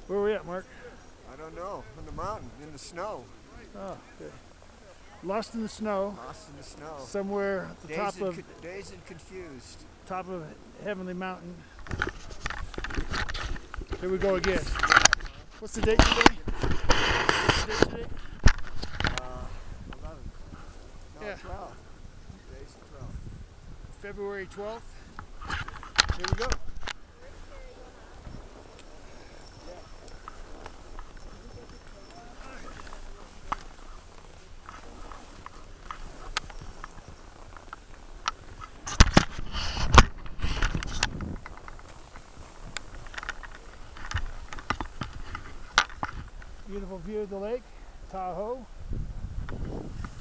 Where are we at, Mark? I don't know. On the mountain, in the snow. Oh, okay. Lost in the snow. Lost in the snow. Somewhere at the Dazed and confused. top of Heavenly Mountain. Here we go again. What's the date today? What's the date today? 11. No, Yeah. 12. Today's the 12th. February 12th. Here we go. Beautiful view of the lake, Tahoe.